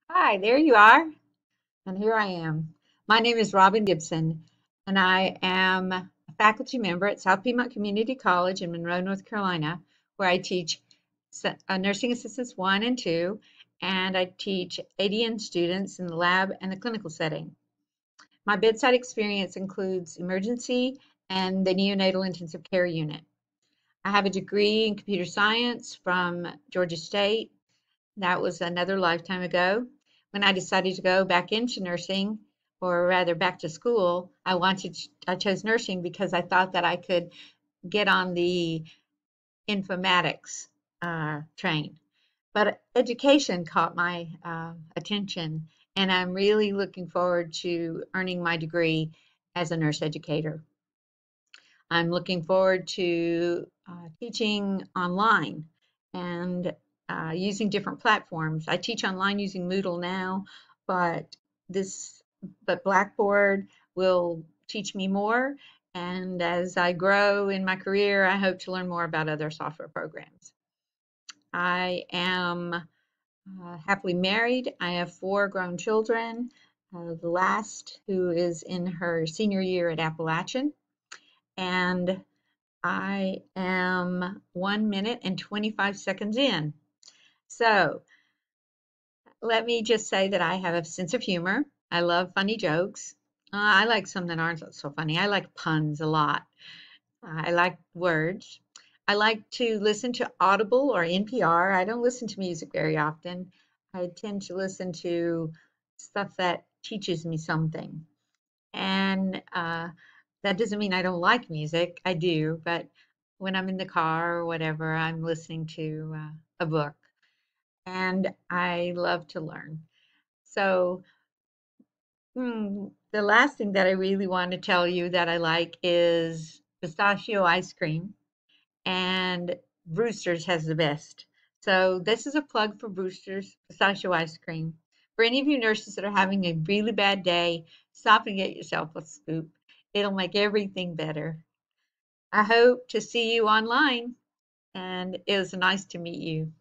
Hi, there you are. And here I am. My name is Robin Gibson, and I am a faculty member at South Piedmont Community College in Monroe, North Carolina, where I teach nursing assistants 1 and 2, and I teach ADN students in the lab and the clinical setting. My bedside experience includes emergency and the neonatal intensive care unit. I have a degree in computer science from Georgia State. That was another lifetime ago. When I decided to go back into nursing, or rather back to school, I chose nursing because I thought that I could get on the informatics train. But education caught my attention, and I'm really looking forward to earning my degree as a nurse educator. I'm looking forward to teaching online and using different platforms. I teach online using Moodle now, but this but Blackboard will teach me more. And as I grow in my career, I hope to learn more about other software programs. I am happily married. I have 4 grown children. The last, who is in her senior year at Appalachian, and I am 1 minute and 25 seconds in. So let me just say that I have a sense of humor. I love funny jokes. I like some that aren't so funny. I like puns a lot. I like words. I like to listen to Audible or NPR. I don't listen to music very often. I tend to listen to stuff that teaches me something. And that doesn't mean I don't like music. I do, but when I'm in the car or whatever, I'm listening to a book. And I love to learn. So, the last thing that I really want to tell you that I like is pistachio ice cream, and Brewster's has the best. So, this is a plug for Brewster's pistachio ice cream. For any of you nurses that are having a really bad day, stop and get yourself a scoop. It'll make everything better. I hope to see you online, and it was nice to meet you.